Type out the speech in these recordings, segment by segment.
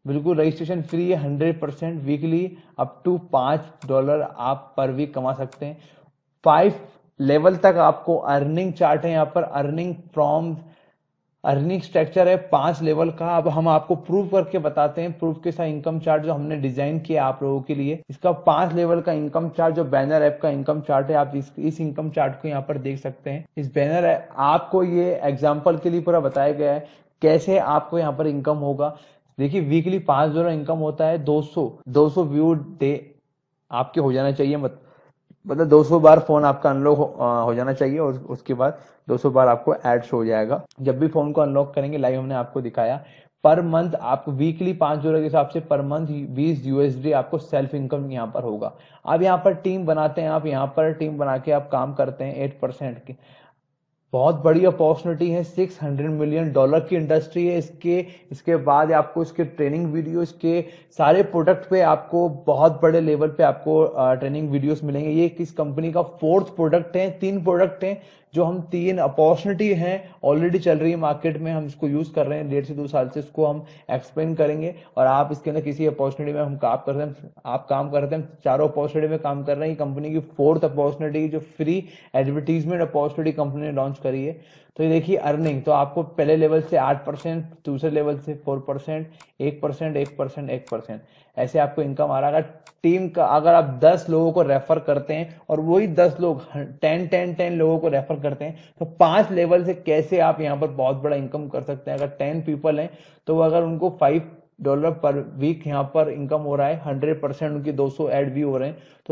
बिल्कुल registration free है, 100% weekly up to $5 आप पर वीक कमा सकते हैं। 5 लेवल तक आपको अर्निंग चार्ट है यहाँ पर, अर्निंग स्ट्रक्चर है 5 लेवल का। अब हम आपको प्रूव करके बताते हैं, प्रूफ के साथ इनकम चार्ट जो हमने डिजाइन किया आप लोगों के लिए। इसका 5 लेवल का इनकम चार्ट जो बैनर ऐप का इनकम चार्ट है, आप इस इनकम चार्ट को यहाँ पर देख सकते हैं। इस बैनर आपको ये एग्जाम्पल के लिए पूरा बताया गया है कैसे आपको यहाँ पर इनकम होगा। देखिए वीकली $5 इनकम होता है, 200 व्यू डे आपके हो जाना चाहिए, मतलब 200 बार फोन आपका अनलॉक हो जाना चाहिए और उसके बाद 200 बार आपको ऐड शो हो जाएगा जब भी फोन को अनलॉक करेंगे। लाइव हमने आपको दिखाया। पर मंथ आपको वीकली $5 के हिसाब से पर मंथ 20 USD आपको सेल्फ इनकम यहाँ पर होगा। आप यहाँ पर टीम बनाते हैं, आप यहाँ पर टीम बना के आप काम करते हैं 8% की। बहुत बड़ी अपॉर्चुनिटी है, $600 मिलियन की इंडस्ट्री है। इसके बाद आपको इसके ट्रेनिंग वीडियो, इसके सारे प्रोडक्ट पे आपको बहुत बड़े लेवल पे आपको ट्रेनिंग वीडियोस मिलेंगे। ये किस कंपनी का 4th प्रोडक्ट है, 3 प्रोडक्ट हैं जो हम 3 अपॉर्चुनिटी हैं ऑलरेडी चल रही है मार्केट में, हम इसको यूज कर रहे हैं 1.5 से 2 साल से। इसको हम एक्सप्लेन करेंगे और आप इसके अंदर किसी अपॉर्चुनिटी में हम काम कर रहे हैं, आप काम करते हैं, चारों अपॉर्चुनिटी में काम कर रहे हैं। कंपनी की 4th अपॉर्चुनिटी जो फ्री एडवर्टीजमेंट अपॉर्चुनिटी कंपनी ने लॉन्च करी है। तो ये देखिए अर्निंग, तो आपको पहले लेवल से 8%, दूसरे लेवल से 4%, 1%, 1%, 1%, ऐसे आपको इनकम आ रहा है। टीम का अगर आप 10 लोगों को रेफर करते हैं और वही 10 लोग 10 लोगों को रेफर करते हैं, तो 5 लेवल से कैसे आप यहाँ पर बहुत बड़ा इनकम कर सकते हैं। अगर 10 पीपल हैं तो अगर उनको $5 पर वीक यहाँ पर इनकम हो रहा है, 100% उनकी 200 ऐड भी हो रहे हैं, तो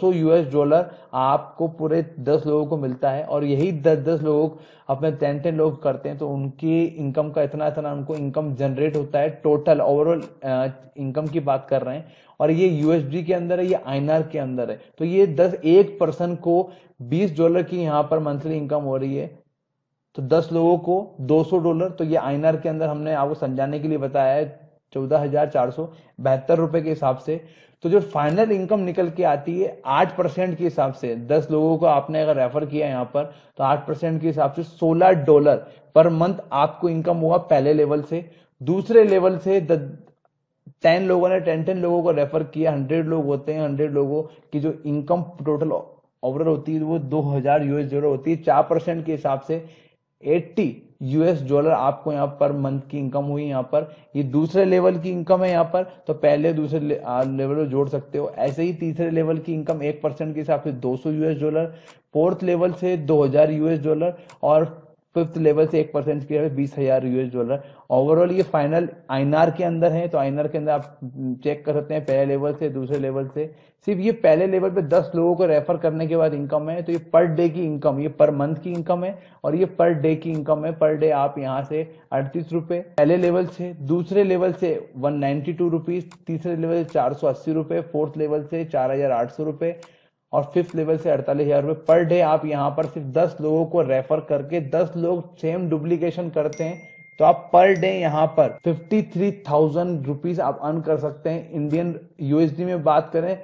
$200 आपको पूरे 10 लोगों को मिलता है। और यही 10 लोग अपने 10 लोग करते हैं तो उनकी इनकम का इतना उनको इनकम जनरेट होता है। टोटल ओवरऑल इनकम की बात कर रहे हैं और ये USD के अंदर है, ये INR के अंदर है। तो ये 1 पर्सन को $20 की यहाँ पर मंथली इनकम हो रही है, तो 10 लोगों को $200। तो ये INR के अंदर हमने आपको समझाने के लिए बताया है 14,472 रुपए के हिसाब से। तो जो फाइनल इनकम निकल के आती है 8% के हिसाब से, 10 लोगों को आपने अगर रेफर किया यहाँ पर तो 8% के हिसाब से $16 पर मंथ आपको इनकम होगा पहले लेवल से। दूसरे लेवल से 10 लोगों ने 10 लोगों को रेफर किया, 100 लोग होते हैं, 100 लोगों की जो इनकम टोटल ओवरऑल होती है वो $2,000 होती है। 4% के हिसाब से $80 आपको यहाँ पर मंथ की इनकम हुई। यहाँ पर ये दूसरे लेवल की इनकम है यहाँ पर, तो पहले दूसरे लेवल को जोड़ सकते हो। ऐसे ही तीसरे लेवल की इनकम 1% के हिसाब से $200, 4th लेवल से $2,000 और 5th लेवल से 1% की $20,000। ओवरऑल ये फाइनल INR के अंदर है, तो INR के अंदर आप चेक कर सकते हैं पहले लेवल से दूसरे लेवल से। सिर्फ ये पहले लेवल पे 10 लोगों को रेफर करने के बाद इनकम है, तो ये पर डे की इनकम, ये पर मंथ की इनकम है और ये पर डे की इनकम है। पर डे आप यहाँ से 38 रुपए पहले लेवल से, दूसरे लेवल से 192 रुपीज, तीसरे लेवल से 480 रुपए, 4th लेवल से 4,800 रुपए और 5th लेवल से 48,000 रुपए पर डे। आप यहाँ पर सिर्फ 10 लोगों को रेफर करके 10 लोग सेम डुप्लीकेशन करते हैं तो आप पर डे यहाँ पर 53,000 रुपीज आप अर्न कर सकते हैं। इंडियन USD में बात करें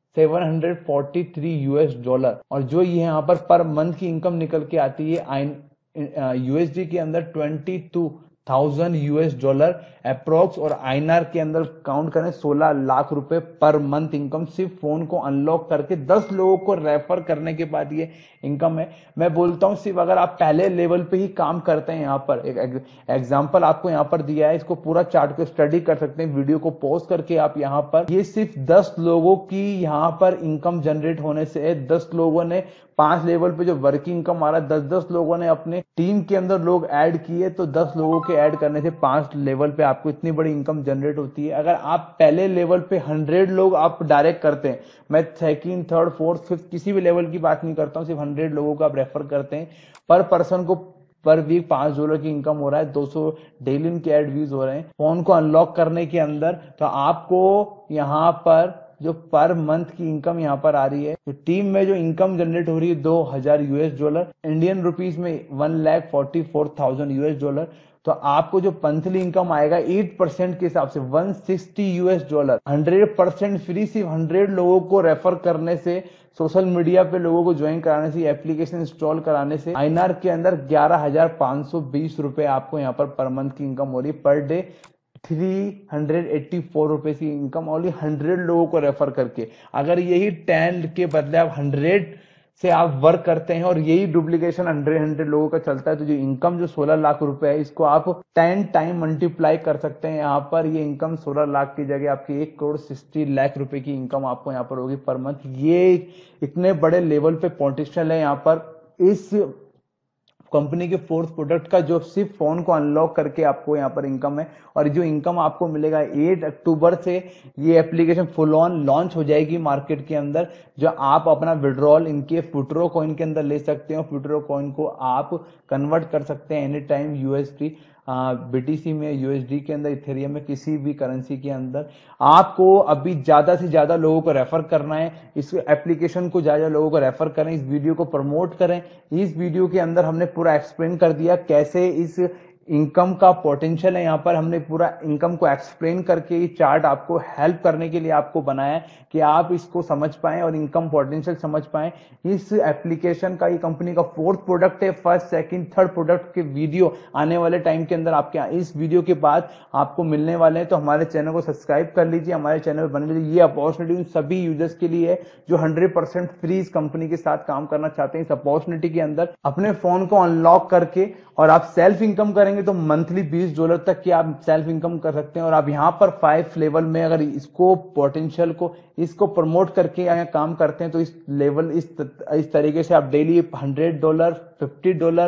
$743। और जो ये यहाँ पर मंथ की इनकम निकल के आती है USD के अंदर $22,000 अप्रोक्स, और INR के अंदर काउंट करें 16 लाख रुपए पर मंथ इनकम सिर्फ फोन को अनलॉक करके 10 लोगों को रेफर करने के बाद ये इनकम है। मैं बोलता हूं सिर्फ अगर आप पहले लेवल पे ही काम करते हैं, यहाँ पर एक एग्जांपल आपको यहाँ पर दिया है, इसको पूरा चार्ट को स्टडी कर सकते हैं, वीडियो को पॉज करके आप यहाँ पर, ये सिर्फ 10 लोगों की यहाँ पर इनकम जनरेट होने से 10 लोगों ने 5 लेवल पे जो वर्किंग इनकम आ रहा है, 10 लोगों ने अपने टीम के अंदर लोग ऐड किए, तो 10 लोगों के ऐड करने से 5 लेवल पे आपको इतनी बड़ी इनकम जनरेट होती है। अगर आप पहले लेवल पे 100 लोग आप डायरेक्ट करते हैं, मैं 2nd, 3rd, 4th, 5th किसी भी लेवल की बात नहीं करता हूं, सिर्फ 100 लोगों को आप रेफर करते हैं, पर पर्सन को पर वीक $5 की इनकम हो रहा है, 200 डेली इनके एड व्यूज हो रहे हैं फोन को अनलॉक करने के अंदर। तो आपको यहाँ पर जो पर मंथ की इनकम यहाँ पर आ रही है, तो टीम में जो इनकम जनरेट हो रही है $2,000, इंडियन रुपीस में $1,44,000। तो आपको जो मंथली इनकम आएगा 8% के हिसाब से $160, 100% फ्री, सिर्फ 100 लोगों को रेफर करने से, सोशल मीडिया पे लोगों को ज्वाइन कराने से, एप्लीकेशन इंस्टॉल कराने से INR के अंदर 11,520 रुपए आपको यहाँ पर मंथ की इनकम हो रही है पर डे। 384 की इनकम ओनली 100 लोगों को रेफर करके। अगर यही 10 के बदले आप 100 से आप वर्क करते हैं और यही डुप्लीकेशन 100 लोगों का चलता है, तो जो इनकम जो 16 लाख रुपए है, इसको आप 10 टाइम मल्टीप्लाई कर सकते हैं। यहाँ पर ये इनकम 16 लाख की जगह आपकी 1,60,00,000 रुपए की इनकम आपको यहाँ पर होगी पर मंथ। ये इतने बड़े लेवल पे पोटेंशियल है यहाँ पर इस कंपनी के फोर्थ प्रोडक्ट का, जो सिर्फ फोन को अनलॉक करके आपको यहाँ पर इनकम है। और जो इनकम आपको मिलेगा 8 अक्टूबर से ये एप्लीकेशन फुल ऑन लॉन्च हो जाएगी मार्केट के अंदर, जो आप अपना विड्रॉल इनके फुटरो कॉइन के अंदर ले सकते हो। फुटरो कॉइन को आप कन्वर्ट कर सकते हैं एनी टाइम यूएसडी बीटीसी में, यूएसडी के अंदर, इथेरियम में, किसी भी करेंसी के अंदर। आपको अभी ज्यादा से ज्यादा लोगों को रेफर करना है, इस एप्लीकेशन को ज्यादा लोगों को रेफर करें, इस वीडियो को प्रमोट करें। इस वीडियो के अंदर हमने पूरा एक्सप्लेन कर दिया कैसे इस इनकम का पोटेंशियल है। यहाँ पर हमने पूरा इनकम को एक्सप्लेन करके ये चार्ट आपको हेल्प करने के लिए आपको बनाया है कि आप इसको समझ पाएं और इनकम पोटेंशियल समझ पाएं। इस एप्लीकेशन का, ये कंपनी का फोर्थ प्रोडक्ट है। फर्स्ट, सेकंड, थर्ड प्रोडक्ट के वीडियो आने वाले टाइम के अंदर आपके इस वीडियो के बाद आपको मिलने वाले हैं। तो हमारे चैनल को सब्सक्राइब कर लीजिए, हमारे चैनल पर बने लीजिए। ये अपॉर्चुनिटी उन सभी यूजर्स के लिए है जो 100% फ्री इस कंपनी के साथ काम करना चाहते हैं। इस अपॉर्चुनिटी के अंदर अपने फोन को अनलॉक करके और आप सेल्फ इनकम करेंगे तो मंथली $20 तक की आप सेल्फ इनकम कर सकते हैं। और आप यहाँ पर 5 लेवल में अगर इसको पोटेंशियल को इसको प्रमोट करके यहाँ काम करते हैं तो इस लेवल इस तरीके से आप डेली $100, $50,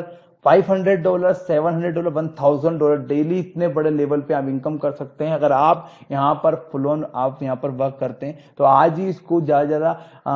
$500, $700, $1,000 डेली इतने बड़े लेवल पे आप इनकम कर सकते हैं अगर आप यहाँ पर फुल ऑन आप यहाँ पर वर्क करते हैं। तो आज ही इसको ज्यादा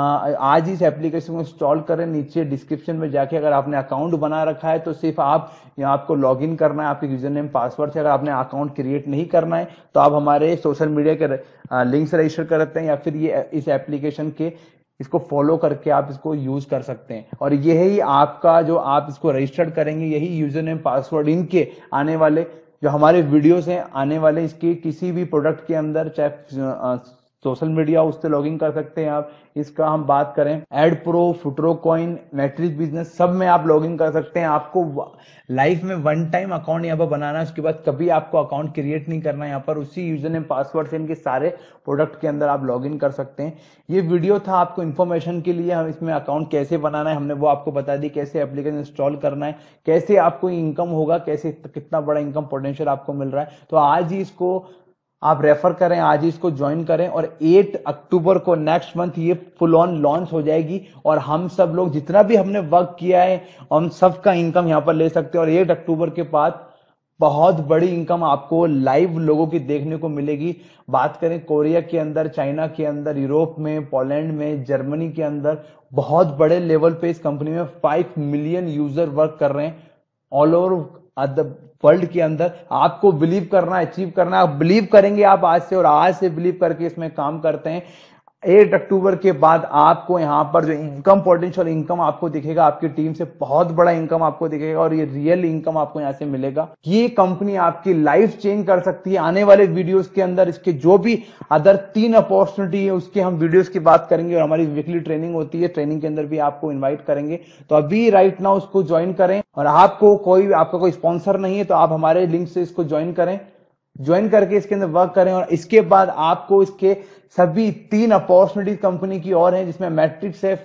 आज ही इस एप्लीकेशन को इंस्टॉल करें। नीचे डिस्क्रिप्शन में जाके अगर आपने अकाउंट बना रखा है तो सिर्फ आप यहाँ आपको लॉग इन करना है आपके यूजर नेम पासवर्ड से। अगर आपने अकाउंट क्रिएट नहीं करना है तो आप हमारे सोशल मीडिया के लिंक से रजिस्टर कर सकते हैं या फिर ये इस एप्लीकेशन के इसको फॉलो करके आप इसको यूज कर सकते हैं। और यही आपका जो आप इसको रजिस्टर्ड करेंगे, यही यूजर नेम पासवर्ड इनके आने वाले जो हमारे वीडियोस हैं आने वाले इसके किसी भी प्रोडक्ट के अंदर, चाहे सोशल मीडिया उससे लॉगिन कर सकते हैं आप। इसका हम बात करें एड प्रो, फुटरो कॉइन, मैट्रिक्स बिजनेस, सब में आप लॉगिन कर सकते हैं। आपको लाइफ में 1 टाइम अकाउंट यहाँ पर बनाना है, उसके बाद कभी आपको अकाउंट क्रिएट नहीं करना है। यहाँ पर उसी यूजर नेम पासवर्ड से इनके सारे प्रोडक्ट के अंदर आप लॉगिन कर सकते हैं। ये वीडियो था आपको इन्फॉर्मेशन के लिए, हम इसमें अकाउंट कैसे बनाना है हमने वो आपको बता दी, कैसे एप्लीकेशन इंस्टॉल करना है, कैसे आपको इनकम होगा, कैसे कितना बड़ा इनकम पोटेंशियल आपको मिल रहा है। तो आज ही इसको आप रेफर करें, आज ही इसको ज्वाइन करें। और 8 अक्टूबर को नेक्स्ट मंथ ये फुल ऑन लॉन्च हो जाएगी और हम सब लोग जितना भी हमने वर्क किया है हम सबका इनकम यहाँ पर ले सकते हैं। और 8 अक्टूबर के बाद बहुत बड़ी इनकम आपको लाइव लोगों की देखने को मिलेगी। बात करें कोरिया के अंदर, चाइना के अंदर, यूरोप में, पोलैंड में, जर्मनी के अंदर बहुत बड़े लेवल पे इस कंपनी में 5 मिलियन यूजर वर्क कर रहे हैं ऑल ओवर वर्ल्ड के अंदर। आपको बिलीव करना है, अचीव करना है, आप बिलीव करेंगे आप आज से और आज से बिलीव करके इसमें काम करते हैं। 8 अक्टूबर के बाद आपको यहाँ पर जो इनकम पोटेंशियल इनकम आपको दिखेगा, आपकी टीम से बहुत बड़ा इनकम आपको दिखेगा और ये रियल इनकम आपको यहाँ से मिलेगा। ये कंपनी आपकी लाइफ चेंज कर सकती है। आने वाले वीडियोस के अंदर इसके जो भी अदर 3 अपॉर्चुनिटी है उसके हम वीडियोस की बात करेंगे और हमारी वीकली ट्रेनिंग होती है, ट्रेनिंग के अंदर भी आपको इन्वाइट करेंगे। तो अभी राइट नाउ उसको ज्वाइन करें। और आपका कोई स्पॉन्सर नहीं है तो आप हमारे लिंक से इसको ज्वाइन करें, ज्वाइन करके इसके अंदर वर्क करें। और इसके बाद आपको इसके सभी 3 अपॉर्चुनिटीज कंपनी की और हैं, जिसमें मैट्रिक्स है,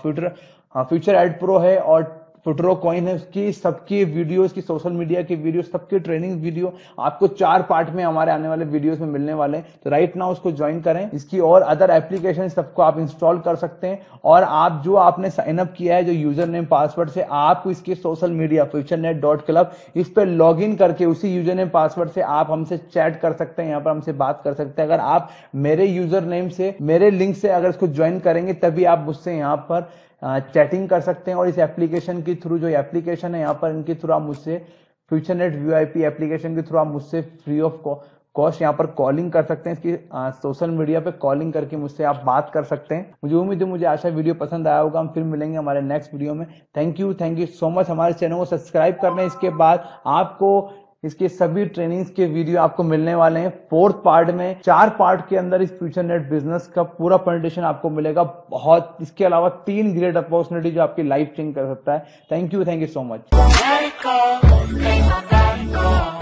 फ्यूचर एड प्रो है और फुटरो कॉइन है। उसकी सबकी वीडियो, इसकी सोशल मीडिया की वीडियो, सबकी ट्रेनिंग वीडियो आपको 4 पार्ट में हमारे आने वाले वीडियोस में मिलने वाले हैं। तो राइट नाउ उसको ज्वाइन करें। इसकी और अदर एप्लीकेशन सबको आप इंस्टॉल कर सकते हैं। और आप जो आपने साइन अप किया है जो यूजर नेम पासवर्ड से, आप इसके सोशल मीडिया futurenet.club इस पर लॉग इन करके उसी यूजर नेम पासवर्ड से आप हमसे चैट कर सकते हैं, यहाँ पर हमसे बात कर सकते हैं। अगर आप मेरे यूजर नेम से, मेरे लिंक से अगर इसको ज्वाइन करेंगे तभी आप मुझसे यहाँ पर चैटिंग कर सकते हैं। और इस एप्लीकेशन के थ्रू, जो एप्लीकेशन है यहाँ पर, इनके थ्रू आप मुझसे फ्यूचरनेट VIP एप्लीकेशन के थ्रू आप मुझसे फ्री ऑफ कॉस्ट यहाँ पर कॉलिंग कर सकते हैं। इसकी सोशल मीडिया पे कॉलिंग करके मुझसे आप बात कर सकते हैं। मुझे उम्मीद है, मुझे आशा वीडियो पसंद आया होगा। हम फिर मिलेंगे हमारे नेक्स्ट वीडियो में। Thank you so much. हमारे चैनल को सब्सक्राइब करना है। इसके बाद आपको इसके सभी ट्रेनिंग्स के वीडियो आपको मिलने वाले हैं। 4th पार्ट में 4 पार्ट के अंदर इस फ्यूचरनेट बिजनेस का पूरा प्रेजेंटेशन आपको मिलेगा। बहुत इसके अलावा 3 ग्रेट अपॉर्चुनिटी जो आपकी लाइफ चेंज कर सकता है। Thank you so much.